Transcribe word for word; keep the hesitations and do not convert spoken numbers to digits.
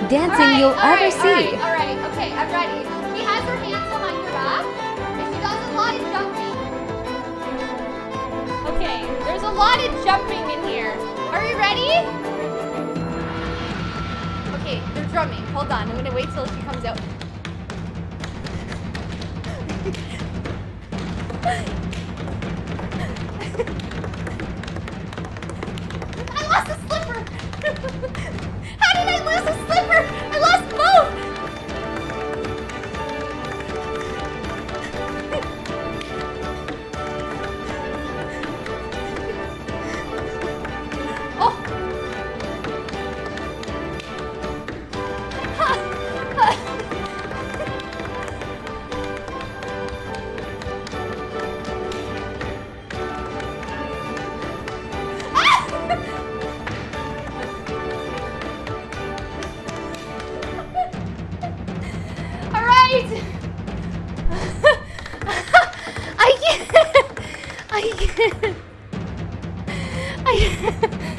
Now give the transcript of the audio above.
dancing right, you'll all right, ever see. All right, all right, okay, I'm ready. He has her hands behind her back, and she does a lot of jumping. Okay, there's a lot of jumping in here. Are you ready? Okay, they're drumming. Hold on, I'm gonna wait till she comes out. I lost a slipper! How did I lose a slipper? I lost both! Oh! All right. I can't. I can't. I can't.